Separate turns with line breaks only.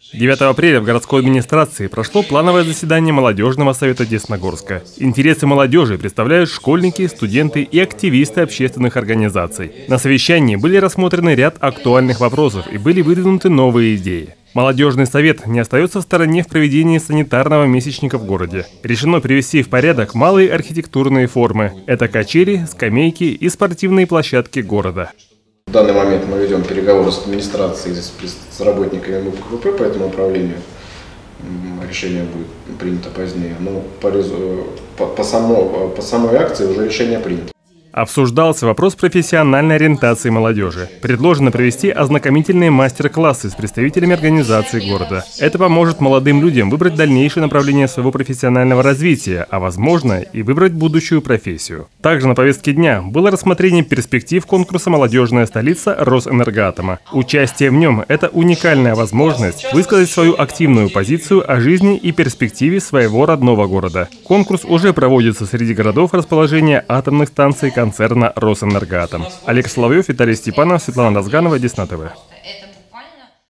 9 апреля в городской администрации прошло плановое заседание Молодежного совета Десногорска. Интересы молодежи представляют школьники, студенты и активисты общественных организаций. На совещании были рассмотрены ряд актуальных вопросов и были выдвинуты новые идеи. Молодежный совет не остается в стороне в проведении санитарного месячника в городе. Решено привести в порядок малые архитектурные формы. Это качели, скамейки и спортивные площадки города.
В данный момент мы ведем переговоры с администрацией, с работниками МУП по этому направлению. Решение будет принято позднее, но по самой акции уже решение принято.
Обсуждался вопрос профессиональной ориентации молодежи. Предложено провести ознакомительные мастер-классы с представителями организаций города. Это поможет молодым людям выбрать дальнейшее направление своего профессионального развития, а возможно и выбрать будущую профессию. Также на повестке дня было рассмотрение перспектив конкурса «Молодежная столица» Росэнергоатома. Участие в нем – это уникальная возможность высказать свою активную позицию о жизни и перспективе своего родного города. Конкурс уже проводится среди городов расположения атомных станций концерна «Росэнергоатом». Олег Соловьев, Виталий Степанов, Светлана Разганова, Десна ТВ.